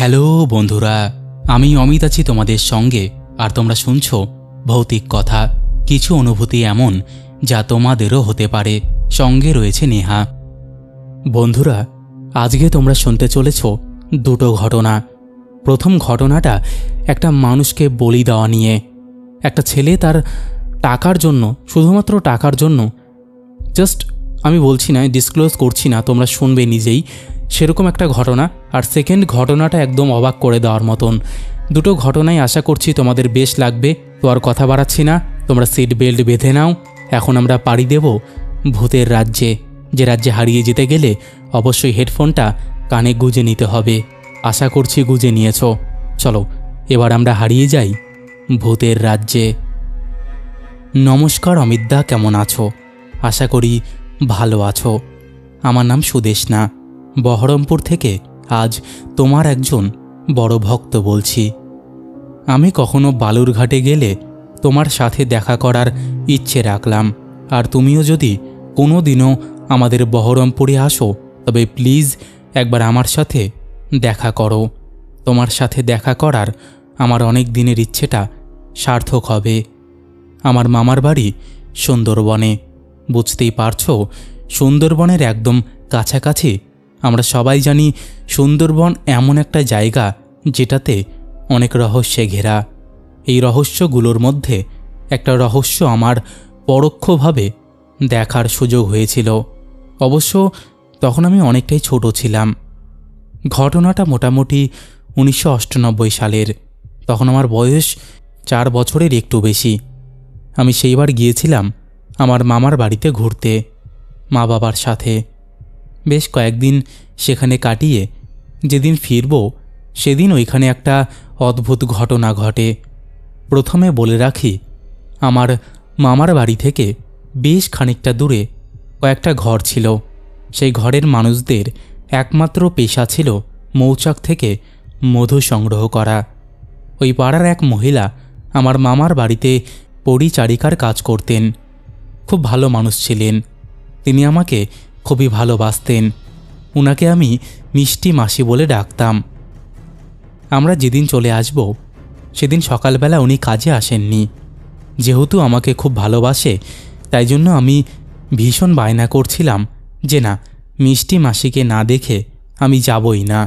Hello বন্ধুরা, আমি অমিত আছি তোমাদের সঙ্গে। আর তোমরা শুনছো ভৌতিক কথা, কিছু অনুভূতি এমন যা তোমাদেরও হতে পারে। সঙ্গে রয়েছে নেহা। বন্ধুরা, আজকে তোমরা শুনতে চলেছ দুটো ঘটনা। প্রথম ঘটনাটা একটা মানুষকে বলি দেওয়া নিয়ে। একটা ছেলে তার টাকার জন্য, শুধুমাত্র টাকার জন্য, জাস্ট আমি বলছি না, ডিসক্লোজ করছি না, তোমরা শুনবে নিজেই, সেরকম একটা ঘটনা। আর সেকেন্ড ঘটনাটা একদম অবাক করে দেওয়ার মতন। দুটো ঘটনাই আশা করছি তোমাদের বেশ লাগবে। তো আর কথা বাড়াচ্ছি না, তোমরা সিট বেল্ট বেঁধে নাও। এখন আমরা পাড়ি দেব ভূতের রাজ্যে, যে রাজ্যে হারিয়ে যেতে গেলে অবশ্যই হেডফোনটা কানে গুঁজে নিতে হবে। আশা করছি গুঁজে নিয়েছ। চলো এবার আমরা হারিয়ে যাই ভূতের রাজ্যে। নমস্কার অমিতদা, কেমন আছো? আশা করি ভালো আছো। আমার নাম সুদেশনা, বহরমপুর থেকে আজ তোমার একজন বড় ভক্ত বলছি। আমি কখনো বালুরঘাটে গেলে তোমার সাথে দেখা করার ইচ্ছে রাখলাম। আর তুমিও যদি কোনো দিনও আমাদের বহরমপুরে আসো, তবে প্লিজ একবার আমার সাথে দেখা করো। তোমার সাথে দেখা করার আমার অনেক দিনের ইচ্ছেটা সার্থক হবে। আমার মামার বাড়ি সুন্দরবনে, বুঝতেই পারছো, সুন্দরবনের একদম কাছাকাছি। আমরা সবাই জানি সুন্দরবন এমন একটা জায়গা যেটাতে অনেক রহস্যে ঘেরা। এই রহস্যগুলোর মধ্যে একটা রহস্য আমার পরোক্ষভাবে দেখার সুযোগ হয়েছিল। অবশ্য তখন আমি অনেকটাই ছোট ছিলাম। ঘটনাটা মোটামুটি 1998 সালের। তখন আমার বয়স 4 বছরের একটু বেশি। আমি সেইবার গিয়েছিলাম আমার মামার বাড়িতে ঘুরতে, মা বাবার সাথে। বেশ কয়েকদিন সেখানে কাটিয়ে যেদিন ফিরব, সেদিন ওইখানে একটা অদ্ভুত ঘটনা ঘটে। প্রথমে বলে রাখি, আমার মামার বাড়ি থেকে বেশ খানিকটা দূরে কয়েকটা ঘর ছিল। সেই ঘরের মানুষদের একমাত্র পেশা ছিল মৌচাক থেকে মধু সংগ্রহ করা। ওই পাড়ার এক মহিলা আমার মামার বাড়িতে পরিচারিকার কাজ করতেন। খুব ভালো মানুষ ছিলেন। তিনি আমাকে খুবই ভালোবাসতেন। উনাকে আমি মিষ্টি মাসি বলে ডাকতাম। আমরা যেদিন চলে আসব, সেদিন সকালবেলা উনি কাজে আসেননি। যেহেতু আমাকে খুব ভালোবাসে, তাই জন্য আমি ভীষণ বায়না করছিলাম যে না, মিষ্টি মাসিকে না দেখে আমি যাবই না।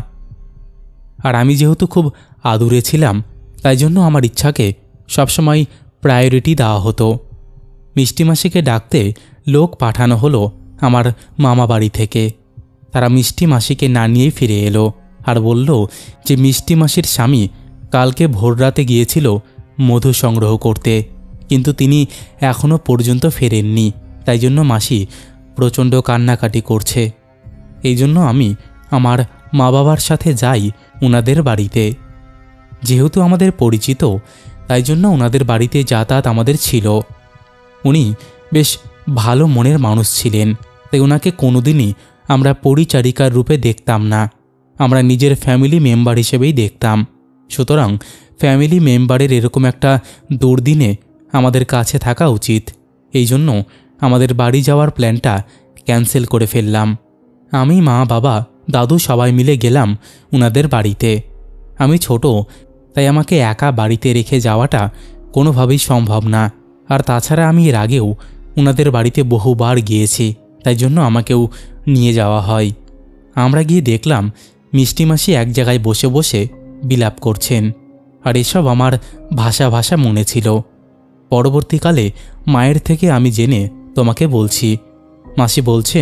আর আমি যেহেতু খুব আদুরে ছিলাম, তাই জন্য আমার ইচ্ছাকে সবসময় প্রায়োরিটি দেওয়া হতো। মিষ্টি মাসিকে ডাকতে লোক পাঠানো হলো আমার মামা বাড়ি থেকে। তারা মিষ্টি মাসিকে না নিয়েই ফিরে এলো আর বলল যে মিষ্টি মাসির স্বামী কালকে ভোররাতে গিয়েছিল মধু সংগ্রহ করতে, কিন্তু তিনি এখনও পর্যন্ত ফেরেননি। তাই জন্য মাসি প্রচণ্ড কান্নাকাটি করছে। এই জন্য আমি আমার মা বাবার সাথে যাই ওনাদের বাড়িতে। যেহেতু আমাদের পরিচিত, তাই জন্য ওনাদের বাড়িতে যাতায়াত আমাদের ছিল। উনি বেশ ভালো মনের মানুষ ছিলেন, তাই ওনাকে কোনোদিনই আমরা পরিচারিকার রূপে দেখতাম না। আমরা নিজের ফ্যামিলি মেম্বার হিসেবেই দেখতাম। সুতরাং ফ্যামিলি মেম্বারের এরকম একটা দুর্দিনে আমাদের কাছে থাকা উচিত। এই জন্য আমাদের বাড়ি যাওয়ার প্ল্যানটা ক্যান্সেল করে ফেললাম। আমি, মা, বাবা, দাদু সবাই মিলে গেলাম ওনাদের বাড়িতে। আমি ছোট, তাই আমাকে একা বাড়িতে রেখে যাওয়াটা কোনোভাবেই সম্ভব না। আর তাছাড়া আমি এর আগেও ওনাদের বাড়িতে বহুবার গিয়েছি, তাই জন্য আমাকেও নিয়ে যাওয়া হয়। আমরা গিয়ে দেখলাম মিষ্টি মাসি এক জায়গায় বসে বসে বিলাপ করছেন। আর এসব আমার ভাষা ভাষা মনে ছিল। পরবর্তীকালে মায়ের থেকে আমি জেনে তোমাকে বলছি। মাসি বলছেন,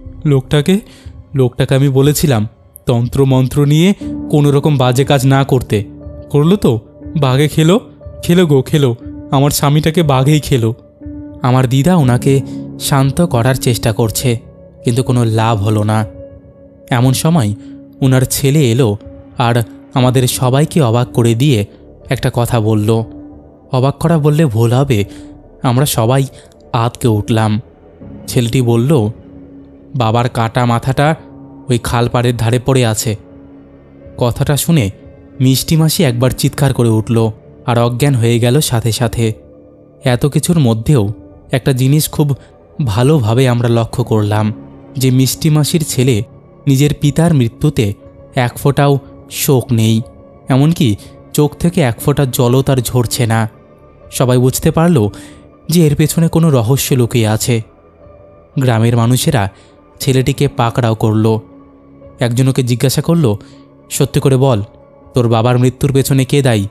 লোকটাকে আমি বলেছিলাম তন্ত্রমন্ত্র নিয়ে কোনো রকম বাজে কাজ না করতে, করলো তো, বাঘে খেলো খেলো, আমার স্বামীটাকে বাঘেই খেলো। আমার দিদা ওনাকে শান্ত করার চেষ্টা করছে, কিন্তু কোনো লাভ হলো না। এমন সময় ওনার ছেলে এলো আর আমাদের সবাইকে অবাক করে দিয়ে একটা কথা বলল। অবাক করা বললে ভুল হবে, আমরা সবাই আঁতকে উঠলাম। ছেলেটি বলল, বাবার কাটা মাথাটা ওই খালপাড়ের ধারে পড়ে আছে। কথাটা শুনে মিষ্টি মাসি একবার চিৎকার করে উঠল আর অজ্ঞান হয়ে গেল সাথে সাথে। এত কিছুর মধ্যেও একটা জিনিস খুব ভালোভাবে আমরা লক্ষ্য করলাম, যে মিষ্টি মাসির ছেলে নিজের পিতার মৃত্যুতে এক ফোঁটাও শোক নেই, এমনকি চোখ থেকে এক ফোঁটা জলও তার ঝরছে না। সবাই বুঝতে পারল যে এর পেছনে কোনো রহস্য লুকিয়ে আছে। গ্রামের মানুষেরা ছেলেটিকে পাকড়াও করল। একজনকে জিজ্ঞাসা করল, সত্যি করে বল, তোর বাবার মৃত্যুর পেছনে কে দায়ী?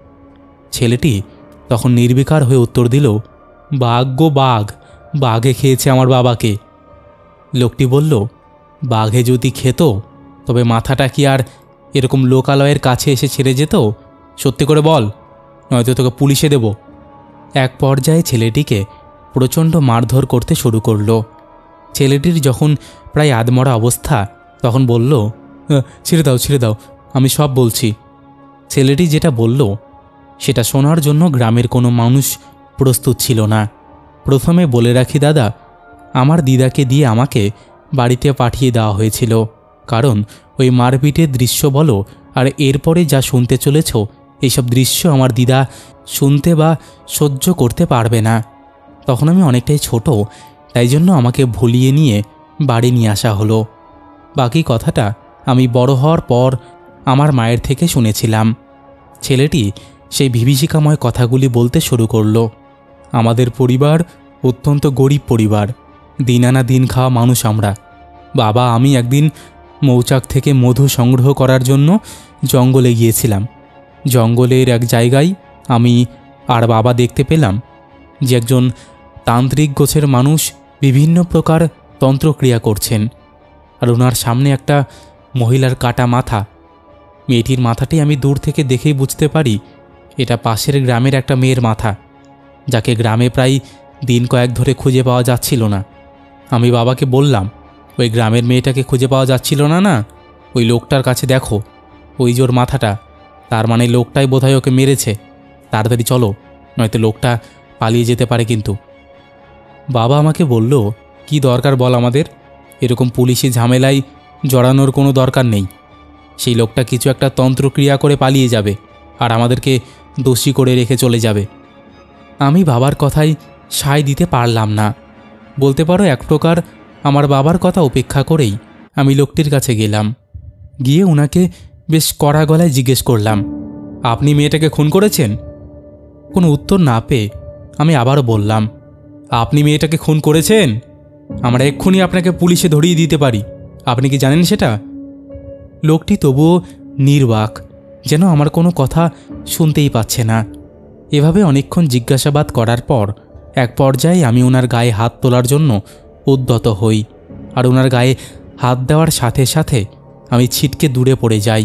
ছেলেটি তখন নির্বিকার হয়ে উত্তর দিল, বাঘ গো বাঘ, বাঘে খেয়েছে আমার বাবাকে। লোকটি বলল, বাঘে যদি খেত তবে মাথাটা কি আর এরকম লোকালয়ের কাছে এসে ছেড়ে যেত? সত্যি করে বল, নয়তো তোকে পুলিশে দেব। এক পর্যায়ে ছেলেটিকে প্রচণ্ড মারধর করতে শুরু করল। ছেলেটির যখন প্রায় আধমরা অবস্থা, তখন বলল, ছেড়ে দাও ছেড়ে দাও, আমি সব বলছি। ছেলেটি যেটা বলল সেটা শোনার জন্য গ্রামের কোনো মানুষ প্রস্তুত ছিল না। প্রথমে বলে রাখি দাদা, আমার দিদাকে দিয়ে আমাকে বাড়িতে পাঠিয়ে দেওয়া হয়েছিল, কারণ ওই মারপিটের দৃশ্য বলো আর এরপরে যা শুনতে চলেছ, এইসব দৃশ্য আমার দিদা শুনতে বা সহ্য করতে পারবে না। তখন আমি অনেকটাই ছোট, তাই জন্য আমাকে ভুলিয়ে নিয়ে বাড়ি নিয়ে আসা হলো। বাকি কথাটা আমি বড় হওয়ার পর আমার মায়ের থেকে শুনেছিলাম। ছেলেটি সেই বিভীষিকাময় কথাগুলি বলতে শুরু করলো। আমাদের পরিবার অত্যন্ত গরিব পরিবার, দিন আনা দিন খাওয়া মানুষ আমরা। বাবা আমি একদিন মৌচাক থেকে মধু সংগ্রহ করার জন্য জঙ্গলে গিয়েছিলাম। জঙ্গলের এক জায়গায় আমি আর বাবা দেখতে পেলাম যে একজন তান্ত্রিক গোছের মানুষ বিভিন্ন প্রকার তন্ত্রক্রিয়া করছেন, আর ওনার সামনে একটা মহিলার কাটা মাথা। মেয়েটির মাথাটি আমি দূর থেকে দেখেই বুঝতে পারি এটা পাশের গ্রামের একটা মেয়ের মাথা, যাকে গ্রামে প্রায় দিন কয়েক ধরে খুঁজে পাওয়া যাচ্ছিল না। আমি বাবাকে বললাম, ওই গ্রামের মেয়েটাকে খুঁজে পাওয়া যাচ্ছিল না, না ওই লোকটার কাছে দেখো, ওই জোর মাথাটা, তার মানে লোকটাই বোধহয় ওকে মেরেছে। তাড়াতাড়ি চলো, নয়তো লোকটা পালিয়ে যেতে পারে। কিন্তু বাবা আমাকে বলল, কি দরকার বল আমাদের, এরকম পুলিশি ঝামেলায় জড়ানোর কোনো দরকার নেই। সেই লোকটা কিছু একটা তন্ত্রক্রিয়া করে পালিয়ে যাবে আর আমাদেরকে দোষী করে রেখে চলে যাবে। আমি বাবার কথায় সায় দিতে পারলাম না। বলতে পারো এক প্রকার আমার বাবার কথা উপেক্ষা করেই আমি লোকটির কাছে গেলাম। গিয়ে ওনাকে বেশ কড়া গলায় জিজ্ঞেস করলাম, আপনি মেয়েটাকে খুন করেছেন? কোনো উত্তর না পেয়ে আমি আবারও বললাম, আপনি মেয়েটাকে খুন করেছেন? আমরা এক্ষুনি আপনাকে পুলিশে ধরিয়ে দিতে পারি, আপনি কি জানেন সেটা? লোকটি তবুও নির্বাক, যেন আমার কোনো কথা শুনতেই পাচ্ছে না। এভাবে অনেকক্ষণ জিজ্ঞাসাবাদ করার পর এক পর্যায়ে আমি ওনার গায়ে হাত তোলার জন্য উদ্যত হই, আর ওনার গায়ে হাত দেওয়ার সাথে সাথে আমি ছিটকে দূরে পড়ে যাই।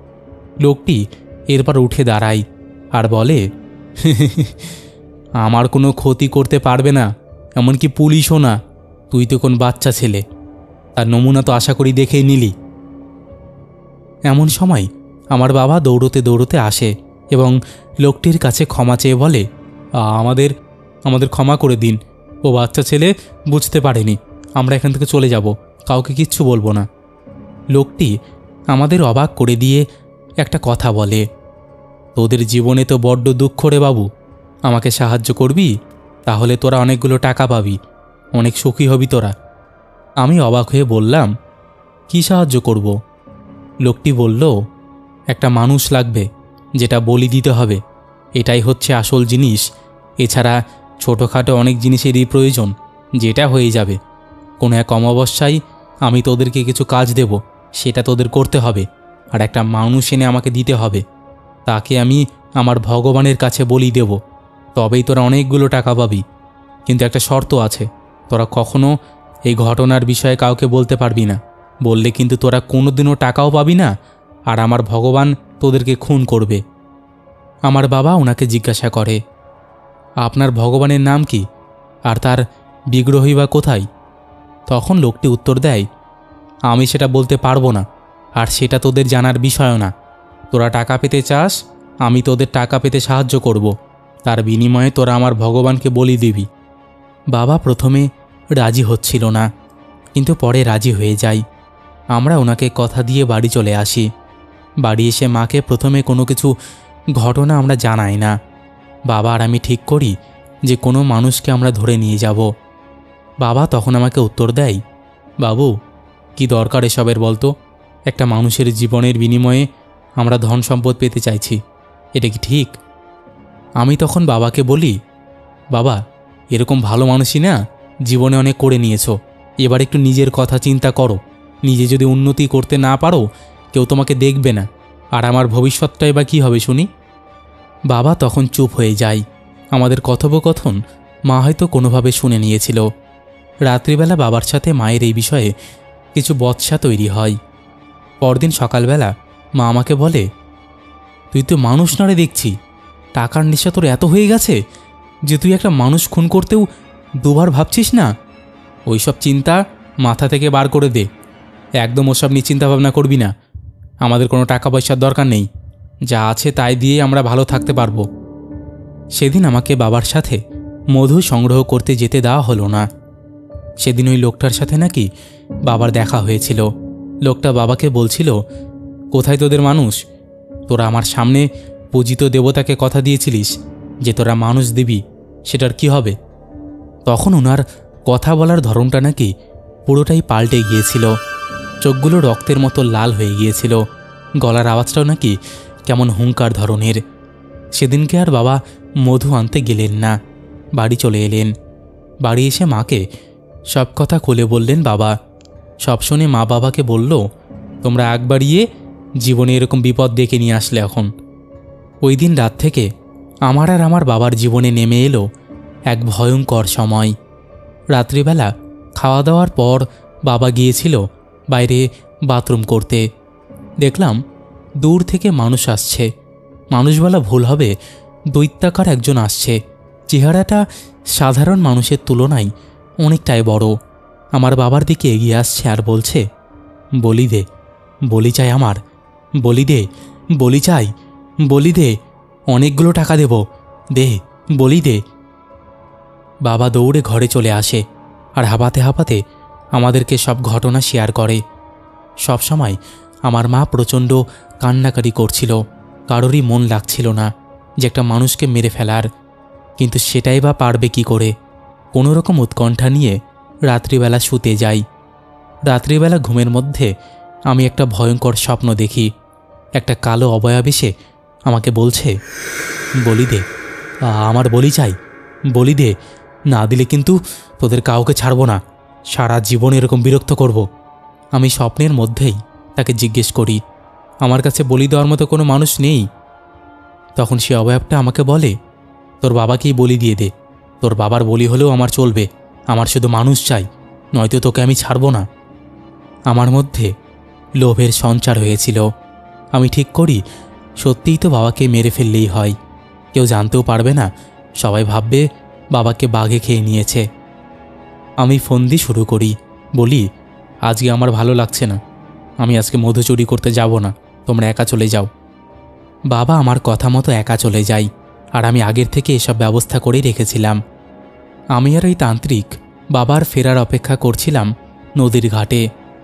লোকটি এরপর উঠে দাঁড়ায় আর বলে, আমার কোনো ক্ষতি করতে পারবে না, এমনকি পুলিশও না। তুই তো কোন বাচ্চা ছেলে, তার নমুনা তো আশা করি দেখেই নিলি। এমন সময় আমার বাবা দৌড়তে দৌড়তে আসে এবং লোকটির কাছে ক্ষমা চেয়ে বলে, আমাদের আমাদের ক্ষমা করে দিন, ও বাচ্চা ছেলে, বুঝতে পারেনি, আমরা এখান থেকে চলে যাব, কাউকে কিচ্ছু বলবো না। লোকটি আমাদের অবাক করে দিয়ে একটা কথা বলে, তোদের জীবনে তো বড্ড দুঃখ রে বাবু, আমাকে সাহায্য করবি? তাহলে তোরা অনেকগুলো টাকা পাবি, অনেক সুখী হবি তোরা। আমি অবাক হয়ে বললাম, কি সাহায্য করব? লোকটি বলল, একটা মানুষ লাগবে, যেটা বলি দিতে হবে, এটাই হচ্ছে আসল জিনিস। এছাড়া ছোটোখাটো অনেক জিনিসেরই প্রয়োজন, যেটা হয়ে যাবে। কোনো এক অমাবস্যায় আমি তোদেরকে কিছু কাজ দেব, সেটা তোদের করতে হবে, আর একটা মানুষ এনে আমাকে দিতে হবে। তাকে আমি আমার ভগবানের কাছে বলি দেব, তবেই তোরা অনেকগুলো টাকা পাবি। কিন্তু একটা শর্ত আছে, তোরা কখনো এই ঘটনার বিষয়ে কাউকে বলতে পারবি না। বললে কিন্তু তোরা কোনোদিনও টাকাও পাবি না, আর আমার ভগবান তোদেরকে খুন করবে। আমার বাবা ওনাকে জিজ্ঞাসা করে, আপনার ভগবানের নাম কি, আর তার বিগ্রহই বা কোথায়? তখন লোকটি উত্তর দেয়, আমি সেটা বলতে পারবো না, আর সেটা তোদের জানার বিষয়ও না। তোরা টাকা পেতে চাস, আমি তোদের টাকা পেতে সাহায্য করব, তার বিনিময়ে তোরা আমার ভগবানকে বলি দিবি। বাবা প্রথমে রাজি হচ্ছিল না, কিন্তু পরে রাজি হয়ে যায়। আমরা ওনাকে কথা দিয়ে বাড়ি চলে আসি। বাড়ি এসে মাকে প্রথমে কোনো কিছু ঘটনা আমরা জানাই না। বাবা আর আমি ঠিক করি যে কোনো মানুষকে আমরা ধরে নিয়ে যাব। বাবা তখন আমাকে উত্তর দেয়, বাবু কি দরকার এসবের বলতো? একটা মানুষের জীবনের বিনিময়ে আমরা ধন সম্পদ পেতে চাইছি, এটা কি ঠিক? আমি তখন বাবাকে বলি, বাবা, এরকম ভালো মানুষই না, জীবনে অনেক করে নিয়েছো, এবার একটু নিজের কথা চিন্তা করো। নিজে যদি উন্নতি করতে না পারো, কেউ তোমাকে দেখবে না, আর আমার ভবিষ্যৎটাই বা কী হবে শুনি? বাবা তখন চুপ হয়ে যায়। আমাদের কথোপকথন মা হয়তো কোনোভাবে শুনে নিয়েছিল। রাত্রিবেলা বাবার সাথে মায়ের এই বিষয়ে কিছু বচসা তৈরি হয়। পরদিন সকালবেলা মা আমাকে বলে, তুই তো মানুষ নাড়ে দেখছি, টাকার নেশা তোর এত হয়ে গেছে যে তুই একটা মানুষ খুন করতেও দুবার ভাবছিস না? ওইসব চিন্তা মাথা থেকে বার করে দে, একদম ওসব নিয়ে চিন্তাভাবনা করবি না। আমাদের কোনো টাকা পয়সার দরকার নেই, যা আছে তাই দিয়ে আমরা ভালো থাকতে পারবো। সেদিন আমাকে বাবার সাথে মধু সংগ্রহ করতে যেতে দেওয়া হলো না। সেদিন ওই লোকটার সাথে নাকি বাবার দেখা হয়েছিল। লোকটা বাবাকে বলছিল, কোথায় তোদের মানুষ? তোরা আমার সামনে পূজিত দেবতাকে কথা দিয়েছিলিস যে তোরা মানুষ দিবি, সেটার কি হবে? তখন ওনার কথা বলার ধরনটা নাকি পুরোটাই পাল্টে গিয়েছিল। চোখগুলো রক্তের মতো লাল হয়ে গিয়েছিল, গলার আওয়াজটাও নাকি কেমন হুঙ্কার ধরনের। সেদিনকে আর বাবা মধু আনতে গেলেন না, বাড়ি চলে এলেন। বাড়ি এসে মাকে সব কথা খুলে বললেন বাবা। সব শুনে মা বাবাকে বলল, তোমরা আগ বাড়িয়ে জীবনে এরকম বিপদ ডেকে নিয়ে আসলে এখন। ওই দিন রাত থেকে আমার আর আমার বাবার জীবনে নেমে এলো এক ভয়ঙ্কর সময়। রাত্রিবেলা খাওয়া দাওয়ার পর বাবা গিয়েছিল বাইরে বাথরুম করতে। দেখলাম দূর থেকে মানুষ আসছে। মানুষ বলা ভুল হবে, দৈত্যাকার একজন আসছে। চেহারাটা সাধারণ মানুষের তুলনায় অনেকটাই বড়। আমার বাবার দিকে এগিয়ে আসছে আর বলছে, বলি দে, বলি চাই আমার, বলি দে, বলি চাই, বলি দে, অনেকগুলো টাকা দেব, দে, বলি দে। বাবা দৌড়ে ঘরে চলে আসে আর হাঁপাতে হাঁপাতে আমাদেরকে সব ঘটনা শেয়ার করে। সব সময় আমার মা প্রচণ্ড কান্নাকাটি করছিল, কারোরই মন লাগছিল না যে একটা মানুষকে মেরে ফেলার, কিন্তু সেটাই বা পারবে কি করে? কোনো রকম উৎকণ্ঠা নিয়ে রাত্রিবেলা শুতে যাই। রাত্রিবেলা ঘুমের মধ্যে আমি একটা ভয়ঙ্কর স্বপ্ন দেখি। একটা কালো অবয়ব এসে আমাকে বলছে, বলি দে, আমার বলি চাই, বলি দে, না দিলে কিন্তু তোদের কাউকে ছাড়ব না, সারা জীবন এরকম বিরক্ত করব। আমি স্বপ্নের মধ্যেই তাকে জিজ্ঞেস করি, আমার কাছে বলি দেওয়ার মতো কোনো মানুষ নেই? তখন সে অবয়বটা আমাকে বলে, তোর বাবাকেই বলি দিয়ে দে, তোর বাবার বলি হলেও আমার চলবে, আমার শুধু মানুষ চাই, নয়তো তোকে আমি ছাড়ব না। আমার মধ্যে লোভের সঞ্চার হয়েছিল। আমি ঠিক করি সত্যিই তো বাবাকে মেরে ফেললেই হয়, কেউ জানতেও পারবে না, সবাই ভাববে বাবাকে বাঘে খেয়ে নিয়েছে। আমি ফন্দি শুরু করি, বলি, আজকে আমার ভালো লাগছে না, আমি আজকে মধু চুরি করতে যাব না, তোমরা একা চলে যাও। বাবা আমার কথা মতো একা চলে যায়, আর আমি আগের থেকে এসব ব্যবস্থা করেই রেখেছিলাম। আমি আর ওই তান্ত্রিক বাবার ফেরার অপেক্ষা করছিলাম নদীর ঘাটে।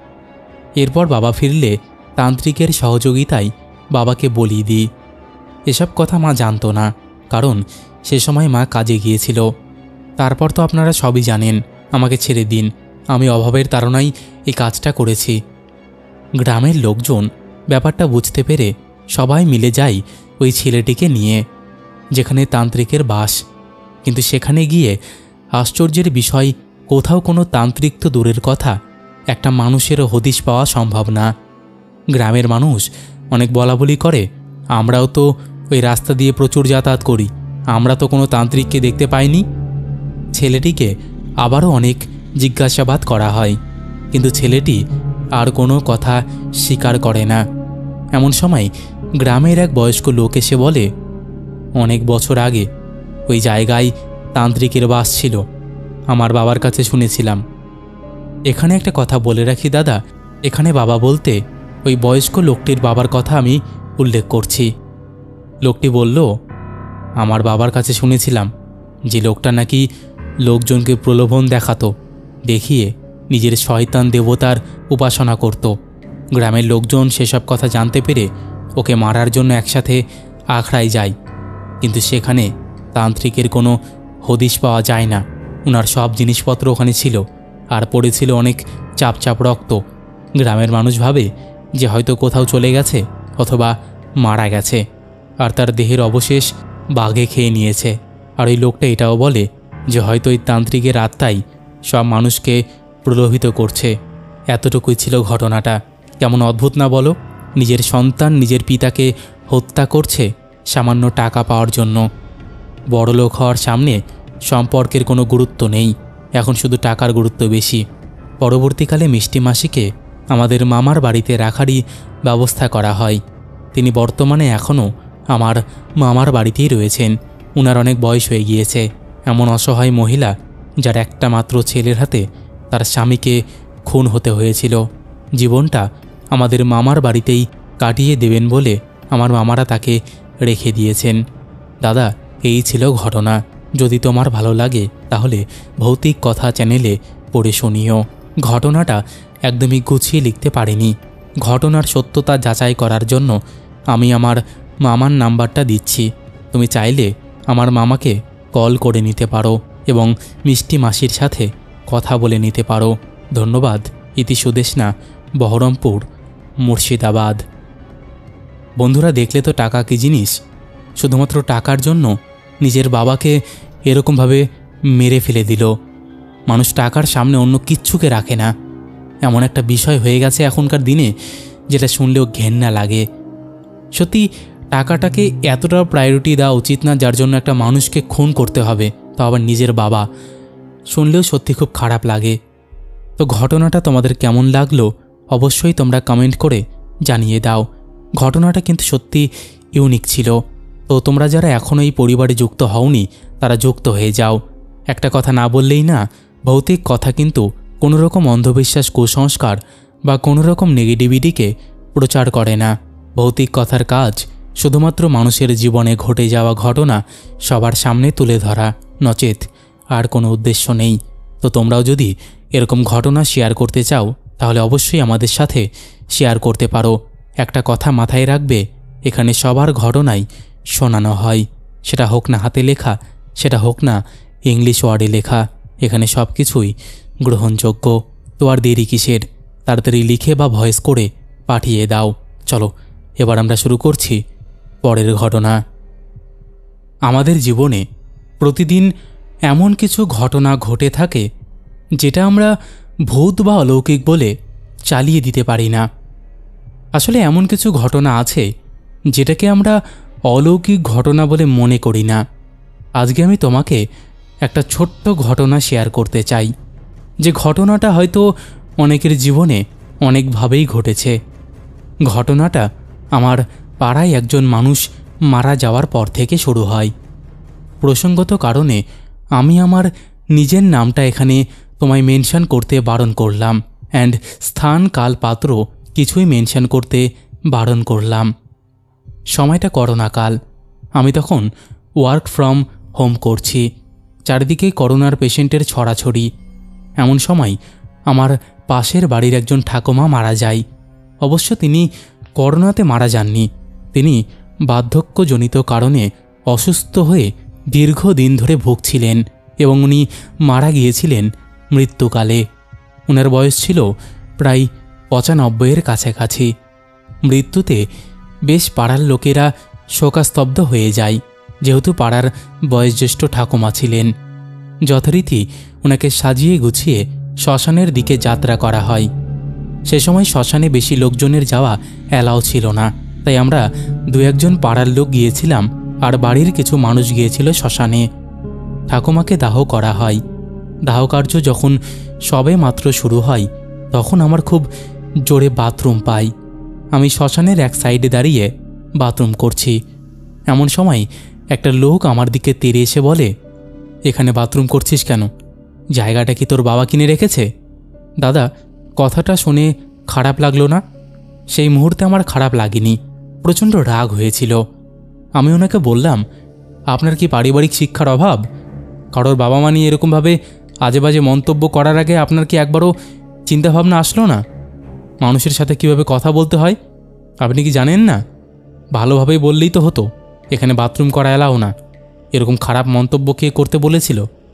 এরপর বাবা ফিরলে তান্ত্রিকের সহযোগিতায় বাবাকে বলি দিই। এসব কথা মা জানতো না, কারণ সে সময় মা কাজে গিয়েছিল। তারপর তো আপনারা সবই জানেন, আমাকে ছেড়ে দিন, আমি অভাবের তাড়নায় এই কাজটা করেছি। গ্রামের লোকজন ব্যাপারটা বুঝতে পেরে সবাই মিলে যায় ওই ছেলেটিকে নিয়ে, যেখানে তান্ত্রিকের বাস। কিন্তু সেখানে গিয়ে আশ্চর্যের বিষয়, কোথাও কোনো তান্ত্রিক তো দূরের কথা, একটা মানুষেরও হদিশ পাওয়া সম্ভব না। গ্রামের মানুষ অনেক বলাবলি করে, আমরাও তো ওই রাস্তা দিয়ে প্রচুর যাতায়াত করি, আমরা তো কোনো তান্ত্রিককে দেখতে পাইনি। ছেলেটিকে আবারও অনেক জিজ্ঞাসাবাদ করা হয়, কিন্তু ছেলেটি আর কোনো কথা স্বীকার করে না। এমন সময় গ্রামের এক বয়স্ক লোক এসে বলে, অনেক বছর আগে ওই জায়গায় তান্ত্রিকের বাস ছিল, আমার বাবার কাছে শুনেছিলাম। এখানে একটা কথা বলে রাখি দাদা, এখানে বাবা বলতে ওই বয়স্ক লোকটির বাবার কথা আমি উল্লেখ করছি। লোকটি বলল, আমার বাবার কাছে শুনেছিলাম যে লোকটা নাকি লোকজনকে প্রলোভন দেখাতো, দেখিয়ে নিজের শয়তান দেবতার উপাসনা করত। গ্রামের লোকজন সেসব কথা জানতে পেরে ওকে মারার জন্য একসাথে আখড়ায় যায়, কিন্তু সেখানে তান্ত্রিকের কোনো হদিশ পাওয়া যায় না। ওনার সব জিনিসপত্র ওখানে ছিল, আর পড়েছিল অনেক চাপ চাপ রক্ত। গ্রামের মানুষ ভাবে যে হয়তো কোথাও চলে গেছে, অথবা মারা গেছে, আর তার দেহের অবশেষ বাঘে খেয়ে নিয়েছে। আর ওই লোকটা এটাও বলে যে হয়তো ওই তান্ত্রিকের আত্মাই সব মানুষকে প্রলোভিত করছে। এতটুকুই ছিল ঘটনাটা। কেমন অদ্ভুত না বলো? নিজের সন্তান নিজের পিতাকে হত্যা করছে সামান্য টাকা পাওয়ার জন্য। বড়লোক হওয়ার সামনে সম্পর্কের কোনো গুরুত্ব নেই, এখন শুধু টাকার গুরুত্ব বেশি। পরবর্তীকালে মিষ্টি মাসিকে আমাদের মামার বাড়িতে রাখারই ব্যবস্থা করা হয়। তিনি বর্তমানে এখনও আমার মামার বাড়িতেই রয়েছেন। উনার অনেক বয়স হয়ে গিয়েছে। এমন অসহায় মহিলা যার একটা মাত্র ছেলের হাতে তার স্বামীকে খুন হতে হয়েছিল, জীবনটা আমাদের মামার বাড়িতেই কাটিয়ে দেবেন বলে আমার মামারা তাকে রেখে দিয়েছেন। দাদা, এই ছিল ঘটনা। যদি তোমার ভালো লাগে তাহলে ভৌতিক কথা চ্যানেলে পড়ে শুনিও। ঘটনাটা একদমই গুছিয়ে লিখতে পারিনি। ঘটনার সত্যতা যাচাই করার জন্য আমি আমার মামার নাম্বারটা দিচ্ছি। তুমি চাইলে আমার মামাকে কল করে নিতে পারো এবং মিষ্টি মাসির সাথে কথা বলে নিতে পারো। ধন্যবাদ। ইতি সুদেষ্ণা, বহরমপুর, মুর্শিদাবাদ। বন্ধুরা, দেখলে তো টাকা কী জিনিস। শুধুমাত্র টাকার জন্য নিজের বাবাকে এরকমভাবে মেরে ফেলে দিল। মানুষ টাকার সামনে অন্য কিচ্ছুকে রাখে না। এমন একটা বিষয় হয়ে গেছে এখনকার দিনে, যেটা শুনলেও ঘেন্না লাগে। সত্যি টাকাটাকে এতটা প্রায়োরিটি দেওয়া উচিত না যার জন্য একটা মানুষকে খুন করতে হবে, তো আবার নিজের বাবা। শুনলেও সত্যি খুব খারাপ লাগে। তো ঘটনাটা তোমাদের কেমন লাগলো অবশ্যই তোমরা কমেন্ট করে জানিয়ে দাও। ঘটনাটা কিন্তু সত্যি ইউনিক ছিল। তো তোমরা যারা এখনও এই পরিবারে যুক্ত হওনি তারা যুক্ত হয়ে যাও। একটা কথা না বললেই না, ভৌতিক কথা কিন্তু কোনো রকম অন্ধবিশ্বাস, কুসংস্কার বা কোনো রকম নেগেটিভিটিকে প্রচার করে না। ভৌতিক কথার কাজ শুধুমাত্র মানুষের জীবনে ঘটে যাওয়া ঘটনা সবার সামনে তুলে ধরা, নচেত আর কোনো উদ্দেশ্য নেই। তো তোমরাও যদি এরকম ঘটনা শেয়ার করতে চাও তাহলে অবশ্যই আমাদের সাথে শেয়ার করতে পারো। একটা কথা মাথায় রাখবে, এখানে সবার ঘটনাই শোনানো হয়, সেটা হোক না হাতে লেখা, সেটা হোক না ইংলিশ ওয়ার্ডে লেখা, এখানে সব কিছুই গ্রহণযোগ্য। তো আর দেরি কিসের? তাড়াতাড়ি লিখে বা ভয়েস করে পাঠিয়ে দাও। চলো এবার আমরা শুরু করছি পরের ঘটনা। আমাদের জীবনে প্রতিদিন এমন কিছু ঘটনা ঘটে থাকে যেটা আমরা ভূত বা অলৌকিক বলে চালিয়ে দিতে পারি না। আসলে এমন কিছু ঘটনা আছে যেটাকে আমরা অলৌকিক ঘটনা বলে মনে করি না। আজকে আমি তোমাকে একটা ছোট্ট ঘটনা শেয়ার করতে চাই, যে ঘটনাটা হয়তো অনেকের জীবনে অনেকভাবেই ঘটেছে। ঘটনাটা আমার পাড়ায় একজন মানুষ মারা যাওয়ার পর থেকে শুরু হয়। প্রসঙ্গত কারণে আমি আমার নিজের নামটা এখানে তোমায় মেনশন করতে বারণ করলাম, অ্যান্ড স্থান, কাল, পাত্র কিছুই মেনশন করতে বারণ করলাম। সময়টা করোনাকাল। আমি তখন ওয়ার্ক ফ্রম হোম করছি। চারিদিকে করোনার পেশেন্টের ছড়াছড়ি। এমন সময় আমার পাশের বাড়ির একজন ঠাকুমা মারা যায়। অবশ্য তিনি করোনাতে মারা যাননি, তিনি বার্ধক্যজনিত কারণে অসুস্থ হয়ে দীর্ঘদিন ধরে ভুগছিলেন এবং উনি মারা গিয়েছিলেন মৃত্যুকালে। ওনার বয়স ছিল প্রায় 95-এর কাছাকাছি। মৃত্যুতে বেশ পাড়ার লোকেরা শোকাস্তব্ধ হয়ে যায়, যেহেতু পাড়ার বয়োজ্যেষ্ঠ ঠাকুমা ছিলেন। যথারীতি ওনাকে সাজিয়ে গুছিয়ে শ্মশানের দিকে যাত্রা করা হয়। সে সময় শ্মশানে বেশি লোকজনের যাওয়া অ্যালাও ছিল না, তাই আমরা দু একজন পাড়ার লোক গিয়েছিলাম আর বাড়ির কিছু মানুষ গিয়েছিল শ্মশানে। ঠাকুমাকে দাহ করা হয়। দাহকার্য যখন সবে মাত্র শুরু হয় তখন আমার খুব জোরে বাথরুম পাই। আমি শ্মশানের এক সাইডে দাঁড়িয়ে বাথরুম করছি। এমন সময় একটা লোক আমার দিকে তেড়ে এসে বলে, এখানে বাথরুম করছিস কেন? জায়গাটা কি তোর বাবা কিনে রেখেছে? দাদা, কথাটা শুনে খারাপ লাগলো না? সেই মুহূর্তে আমার খারাপ লাগেনি, প্রচণ্ড রাগ হয়েছিল। আমি ওনাকে বললাম, আপনার কি পারিবারিক শিক্ষার অভাব? কারোর বাবা মা নিয়ে এরকমভাবে আজে বাজে মন্তব্য করার আগে আপনার কি একবারও চিন্তাভাবনা আসলো না মানুষের সাথে কিভাবে কথা বলতে হয়? আপনি কি জানেন না? ভালোভাবেই বললেই তো হতো, এখানে বাথরুম করা এলাও না। এরকম খারাপ মন্তব্য কে করতে বলেছিল?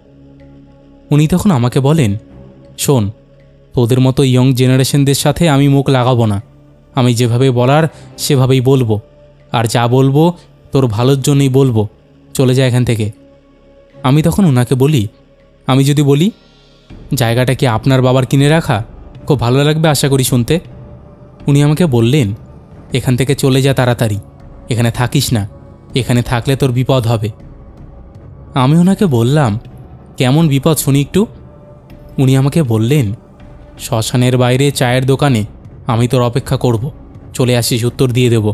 উনি তখন আমাকে বলেন, শোন, তোদের মতো ইয়ং জেনারেশনদের সাথে আমি মুখ লাগাবো না। আমি যেভাবে বলার সেভাবেই বলবো। আর যা বলবো তোর ভালোর জন্যই বলবো, চলে যা এখান থেকে। আমি তখন ওনাকে বলি, আমি যদি বলি জায়গাটা কি আপনার বাবার কিনে রাখা, খুব ভালো লাগবে আশা করি শুনতে। উনি আমাকে বললেন, এখান থেকে চলে যা তাড়াতাড়ি, এখানে থাকিস না, এখানে থাকলে তোর বিপদ হবে। আমি ওনাকে বললাম, কেমন বিপদ শুনি একটু। উনি আমাকে বললেন, শ্মশানের বাইরে চায়ের দোকানে আমি তোর অপেক্ষা করব, চলে আসিস, উত্তর দিয়ে দেব।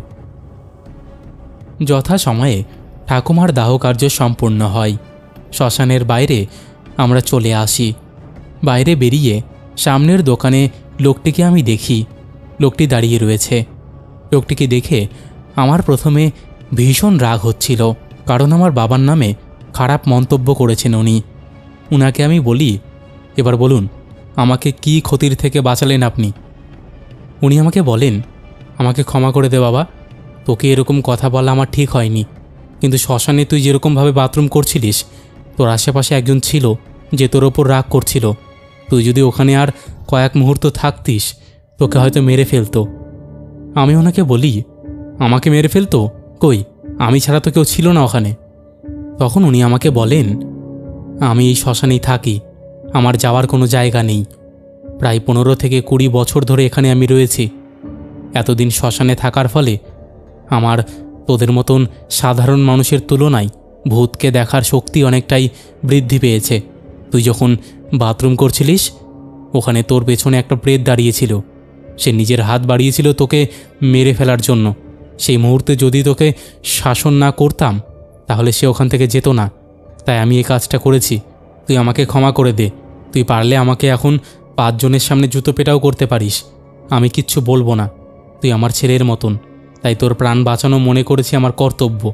যথাসময়ে ঠাকুমার দাহকার্য সম্পূর্ণ হয়। শ্মশানের বাইরে আমরা চলে আসি। বাইরে বেরিয়ে সামনের দোকানে লোকটিকে আমি দেখি। লোকটি দাঁড়িয়ে রয়েছে। লোকটিকে দেখে আমার প্রথমে ভীষণ রাগ হচ্ছিল, কারণ আমার বাবার নামে খারাপ মন্তব্য করেছেন উনি। উনাকে আমি বলি, এবার বলুন আমাকে কি ক্ষতির থেকে বাঁচালেন আপনি? উনি আমাকে বলেন, আমাকে ক্ষমা করে দে বাবা, তোকে এরকম কথা বলা আমার ঠিক হয়নি, কিন্তু শ্মশানে তুই যেরকমভাবে বাথরুম করছিলিস, তোর আশেপাশে একজন ছিল যে তোর ওপর রাগ করছিল। তুই যদি ওখানে আর কয়েক মুহূর্ত থাকতিস, তোকে হয়তো মেরে ফেলতো। আমি ওনাকে বলি, আমাকে মেরে ফেলতো? কই, আমি ছাড়া তো কেউ ছিল না ওখানে। তখন উনি আমাকে বলেন, আমি এই শ্মশানেই থাকি, আমার যাওয়ার কোনো জায়গা নেই। প্রায় 15 থেকে 20 বছর ধরে এখানে আমি রয়েছি। এতদিন শ্মশানে থাকার ফলে আমার তোদের মতন সাধারণ মানুষের তুলনায় ভূতকে দেখার শক্তি অনেকটাই বৃদ্ধি পেয়েছে। তুই যখন বাথরুম করছিলিস, ওখানে তোর পেছনে একটা প্রেত দাঁড়িয়েছিল। সে নিজের হাত বাড়িয়েছিল তোকে মেরে ফেলার জন্য। সেই মুহূর্তে যদি তোকে শাসন না করতাম, তাহলে সে ওখান থেকে যেত না। তাই আমি এই কাজটা করেছি। তুই আমাকে ক্ষমা করে দে। তুই পারলে আমাকে এখন 5 জনের সামনে জুতো পেটাও করতে পারিস, আমি কিচ্ছু বলবো না। তুই আমার ছেলের মতন, তাই তোর প্রাণ বাঁচানো মনে করেছি আমার কর্তব্য।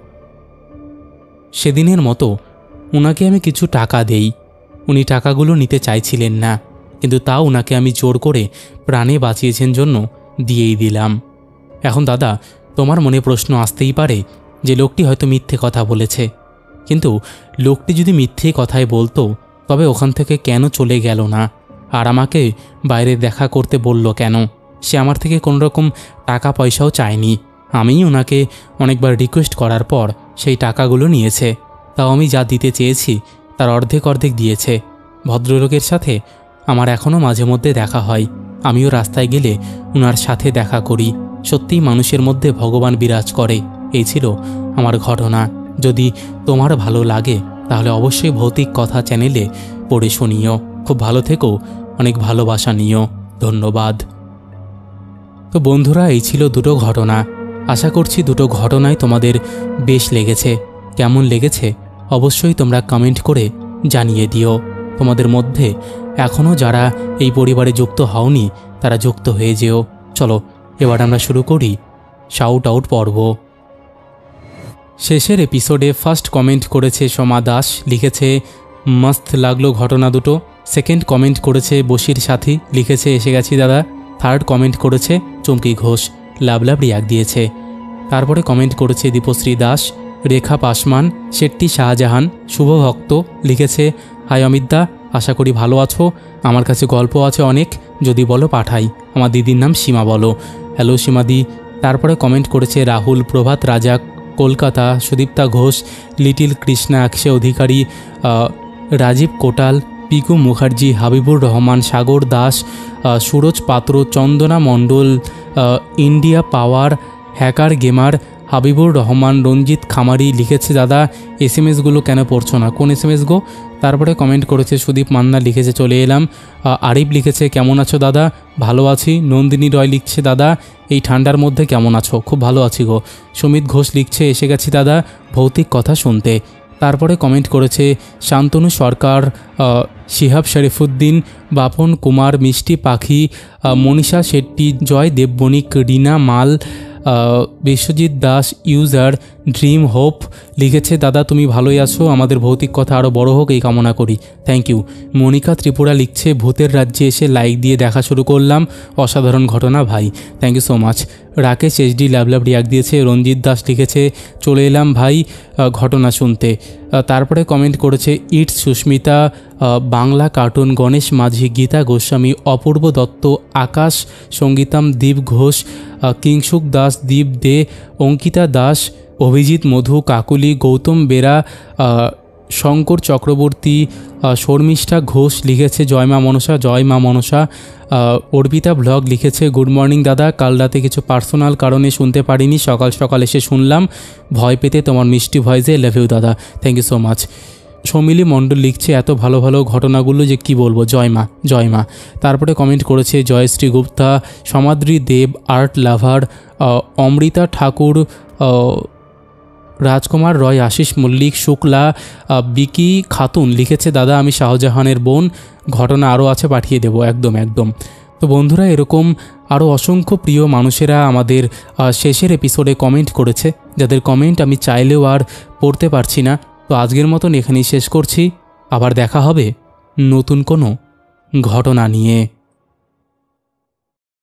সেদিনের মতো ওনাকে আমি কিছু টাকা দেই। উনি টাকাগুলো নিতে চাইছিলেন না, কিন্তু তাও ওনাকে আমি জোর করে প্রাণে বাঁচিয়েছেন জন্য দিয়েই দিলাম। এখন দাদা, তোমার মনে প্রশ্ন আসতেই পারে যে লোকটি হয়তো মিথ্যে কথা বলেছে, কিন্তু লোকটি যদি মিথ্যে কথায় বলতো তবে ওখান থেকে কেন চলে গেল না, আর আমাকে বাইরে দেখা করতে বলল কেন? সে আমার থেকে কোনো রকম টাকা পয়সাও চায়নি। আমিই ওনাকে অনেকবার রিকোয়েস্ট করার পর সেই টাকাগুলো নিয়েছে। তাও আমি যা দিতে চেয়েছি তার অর্ধেক অর্ধেক দিয়েছে। ভদ্রলোকের সাথে আমার এখনও মাঝে মধ্যে দেখা হয়। আমিও রাস্তায় গেলে ওনার সাথে দেখা করি। সত্যিই মানুষের মধ্যে ভগবান বিরাজ করে। এই ছিল আমার ঘটনা। যদি তোমার ভালো লাগে তাহলে অবশ্যই ভৌতিক কথা চ্যানেলে পড়ে শুনিও। খুব ভালো থেকো, অনেক ভালোবাসা নিও। ধন্যবাদ। তো বন্ধুরা, এই ছিল দুটো ঘটনা। আশা করছি দুটো ঘটনাই তোমাদের বেশ লেগেছে। কেমন লেগেছে অবশ্যই তোমরা কমেন্ট করে জানিয়ে দিও। তোমাদের মধ্যে এখনও যারা এই পরিবারে যুক্ত হওনি তারা যুক্ত হয়ে যেও। চলো এবার আমরা শুরু করি শাউট আউট পর্ব। শেষের এপিসোডে ফার্স্ট কমেন্ট করেছে সোমা দাস, লিখেছে মস্ত লাগলো ঘটনা দুটো। সেকেন্ড কমেন্ট করেছে বশির সাথী, লিখেছে এসে গেছি দাদা। থার্ড কমেন্ট করেছে চুমকি ঘোষ, লাভ লাভ রিয়াক দিয়েছে। তারপরে কমেন্ট করেছে দীপশ্রী দাস, রেখা পাসমান, শেট্টি শাহজাহান, শুভ ভক্ত, লিখেছে হাই অমিতদা, আশা করি ভালো আছো। আমার কাছে গল্প আছে অনেক, যদি বলো পাঠাই। আমার দিদির নাম সীমা বলো। হ্যালো সীমাদি। তারপরে কমেন্ট করেছে Rahul, Prabhat Razak, Kolkata, Sudipta Ghosh, little Krishna, Akshay Adhikari, Rajiv Kotal, Piku Mukherjee, Habibur Rahman, Sagar Das, Suraj Patra, Chandana Mondal, India power, hacker gamer, Habibur Rahman, Ranjit Khamari, লিখেছে দাদা SMS-গুলো কেন পড়ছো না? কোন SMS গো? তারপরে কমেন্ট করেছে সুদীপ মান্না, লিখেছে চলে এলাম। আরিফ লিখেছে কেমন আছো দাদা? ভালো আছি। নন্দিনী রয় লিখছে দাদা এই ঠান্ডার মধ্যে কেমন আছো? খুব ভালো আছি গো। সুমিত ঘোষ লিখছে এসে গেছি দাদা ভৌতিক কথা শুনতে। তারপরে কমেন্ট করেছে শান্তনু সরকার, শিহাব শরীফুদ্দিন, বাপন কুমার, মিষ্টি পাখি, মনীষা শেট্টি, জয় Debbanik, Rina Mal, Biswajit Das, user, dream hope, লিখেছে, দাদা তুমি ভালোই আছো, আমাদের ভৌতিক কথা আরও বড় হোক এই কামনা করি। Thank you. মনিকা ত্রিপুরা লিখছে, ভূতের রাজ্যে এসে লাইক দিয়ে দেখা শুরু করলাম, অসাধারণ ঘটনা ভাই, thank you so much. Rakesh HD ল্যাবল্যাব রিয়াক্ট দিয়েছে। রঞ্জিত দাস লিখেছে, চলে এলাম ভাই ঘটনা শুনতে। তারপরে কমেন্ট করেছে ইটস সুস্মিতা, বাংলা কার্টুন, গণেশ মাঝি, গীতা গোস্বামী, অপূর্ব দত্ত, আকাশ, সঙ্গীতাম, দীপ ঘোষ, কিংসুক দাস, দীপ দে, অঙ্কিতা দাস, অভিজিৎ মধু, কাকুলি, গৌতম বেরা, শঙ্কর চক্রবর্তী, শর্মিষ্ঠা ঘোষ লিখেছে, জয় মা মনসা, জয় মা মনসা। অর্পিতা ব্লগ লিখেছে, গুড মর্নিং দাদা, কাল রাতে কিছু পার্সোনাল কারণে শুনতে পারিনি, সকাল সকাল এসে শুনলাম, ভয় পেতে তোমার মিষ্টি ভয়েসে, লাভ ইউ দাদা, thank you so much. Somili Mondal লিখছে, এত ভালো ভালো ঘটনাগুলো যে কি বলবো, জয় মা জয় মা। তারপরে কমেন্ট করেছে জয়শ্রী গুপ্তা, সমাদ্রি দেব, আর্ট লাভার, অমৃতা ঠাকুর, রাজকুমার রয়, আশিস মল্লিক, শুক্লা, বিকি খাতুন লিখেছে, দাদা আমি শাহজাহানের বোন, ঘটনা আরও আছে, পাঠিয়ে দেবো, একদম একদম। তো বন্ধুরা, এরকম আরও অসংখ্য প্রিয় মানুষেরা আমাদের শেষের এপিসোডে কমেন্ট করেছে, যাদের কমেন্ট আমি চাইলেও আর পড়তে পারছি না। তো আজকের মতন এখানেই শেষ করছি, আবার দেখা হবে নতুন কোনো ঘটনা নিয়ে।